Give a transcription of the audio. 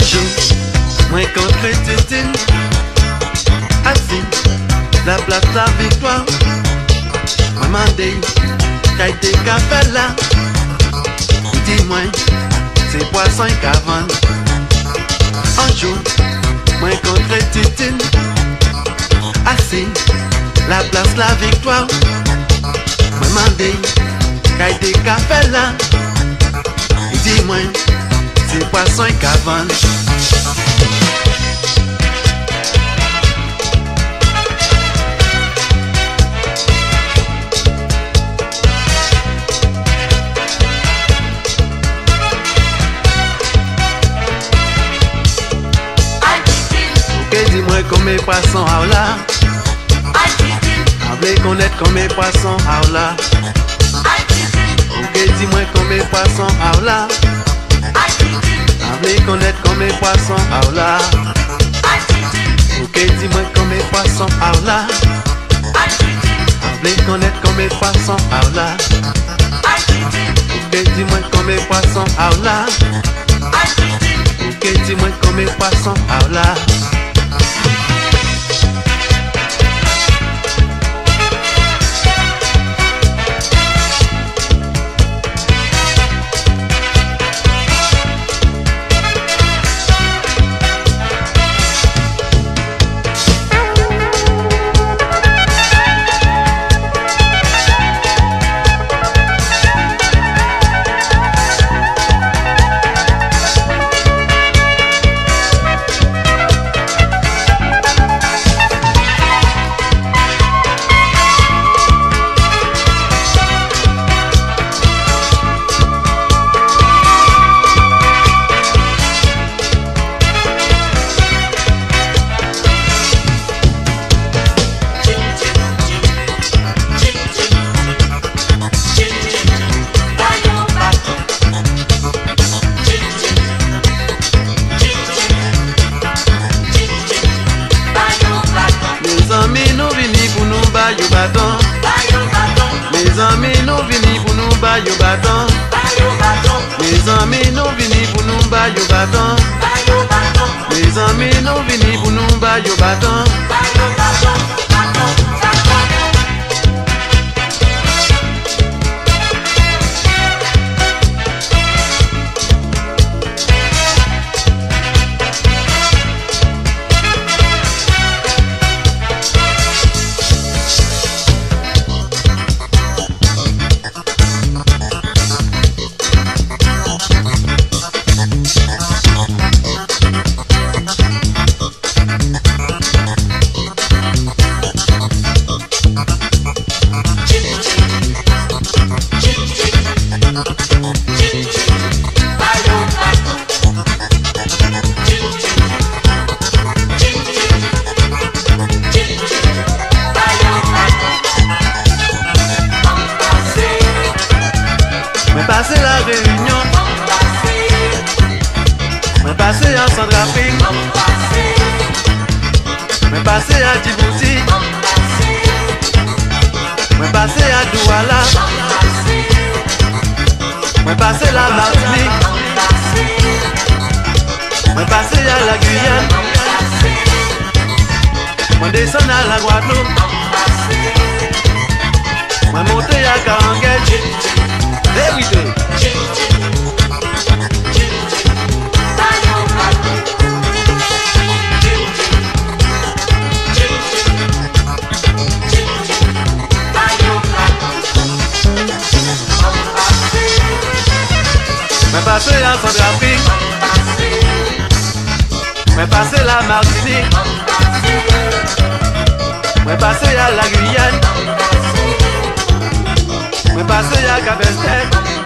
jour, moi contre Titine, assis, la place la victoire. Moi mandé, qu'aille des cafés là. Dis-moi, c'est poisson qu'avant. Un jour, moi contre Titine, assis, la place la victoire. Moi mandé, qu'aille des cafés là. Dis-moi, c'est poisson qu'avant. Ok, dis-moi combien de poissons à là. Avez connaître combien de poissons à là. Ok, dis-moi combien de poissons à là. Avez connaître combien de poissons à là. Ok, dis-moi combien de poissons à là. Avez connaître combien de poissons à là. Ok, dis-moi combien de poissons à là. Ok, dis-moi combien de poissons à là. Mes amis nous vini pour nous bailler bâton. Mes amis nous vini pour nous bailler bâton. Mes amis nous vini pour nous bailler bâton. Passer la réunion, me passer en Centrafrique, me passer à Djibouti, me passer à Douala, me passer la Martinique, me passer à la Guyane, me descendre à la Guadeloupe, me monter à Karanguel. Every day. Me passer à Centrafrique, me passer la Martinique, me passer à la Guyane, me passer à Cap-Vert.